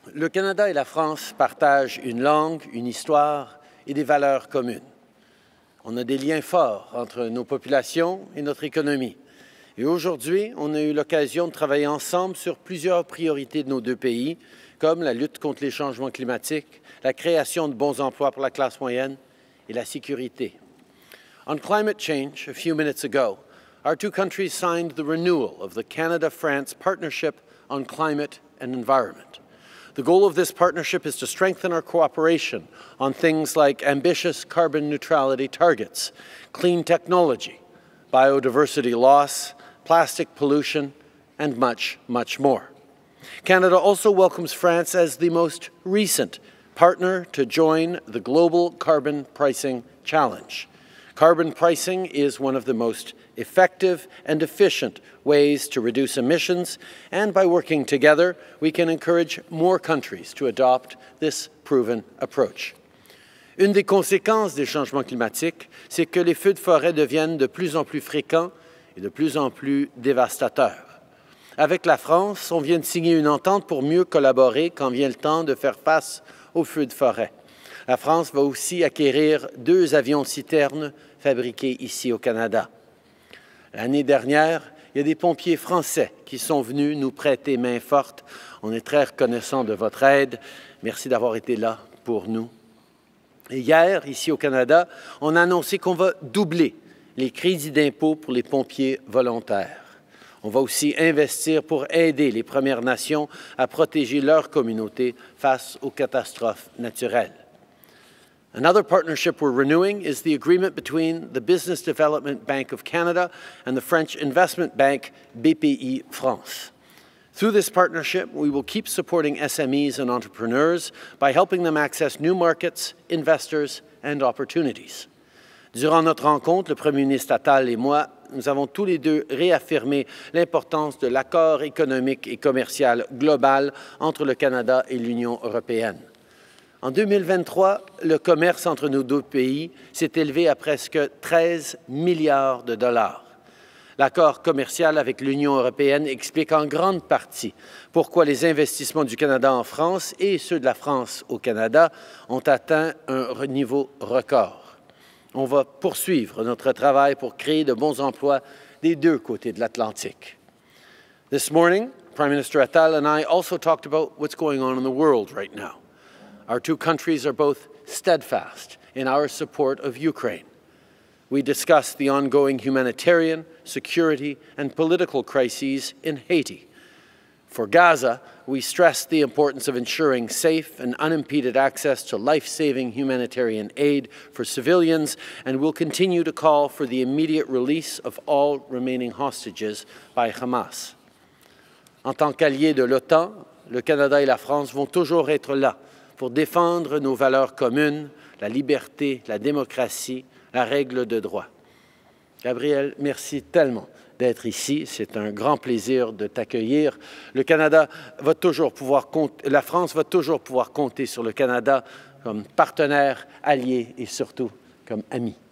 Le Canada et la France partagent une langue, une histoire et des valeurs communes. On a des liens forts entre nos populations et notre économie. Et aujourd'hui, on a eu l'occasion de travailler ensemble sur plusieurs priorités de nos deux pays, comme la lutte contre les changements climatiques, la création de bons emplois pour la classe moyenne et la sécurité. On climate change, a few minutes ago, our two countries signed the renewal of the Canada-France Partnership on Climate and Environment. The goal of this partnership is to strengthen our cooperation on things like ambitious carbon neutrality targets, clean technology, biodiversity loss, plastic pollution, and much, much more. Canada also welcomes France as the most recent partner to join the Global Carbon Pricing Challenge. Carbon pricing is one of the most effective and efficient ways to reduce emissions, and by working together, we can encourage more countries to adopt this proven approach. Une des conséquences des changements climatiques, c'est que les feux de forêt deviennent de plus en plus fréquents et de plus en plus dévastateurs. Avec la France, on vient de signer une entente pour mieux collaborer quand vient le temps de faire face aux feux de forêt. La France va aussi acquérir 2 avions-citernes fabriqués ici au Canada. L'année dernière, il y a des pompiers français qui sont venus nous prêter main forte. On est très reconnaissants de votre aide. Merci d'avoir été là pour nous. Et hier, ici au Canada, on a annoncé qu'on va doubler les crédits d'impôt pour les pompiers volontaires. On va aussi investir pour aider les Premières Nations à protéger leur communauté face aux catastrophes naturelles. Another partnership we're renewing is the agreement between the Business Development Bank of Canada and the French investment bank BPI France. Through this partnership, we will keep supporting SMEs and entrepreneurs by helping them access new markets, investors, and opportunities. Durant notre rencontre, le Premier ministre Attal et moi, nous avons tous les deux réaffirmé l'importance de l'accord économique et commercial global entre le Canada et l'Union européenne. En 2023, le commerce entre nos deux pays s'est élevé à presque 13 milliards de dollars. L'accord commercial avec l'Union européenne explique en grande partie pourquoi les investissements du Canada en France et ceux de la France au Canada ont atteint un niveau record. On va poursuivre notre travail pour créer de bons emplois des deux côtés de l'Atlantique. This morning, Prime Minister Attal and I also talked about what's going on in the world right now. Our two countries are both steadfast in our support of Ukraine. We discussed the ongoing humanitarian, security, and political crises in Haiti. For Gaza, we stressed the importance of ensuring safe and unimpeded access to life-saving humanitarian aid for civilians, and will continue to call for the immediate release of all remaining hostages by Hamas. En tant qu'alliés de l'OTAN, le Canada et la France vont toujours être là pour défendre nos valeurs communes, la liberté, la démocratie, la règle de droit. Gabriel, merci tellement d'être ici. C'est un grand plaisir de t'accueillir. Le Canada va toujours pouvoir compter, la France va toujours pouvoir compter sur le Canada comme partenaire, allié et surtout comme ami.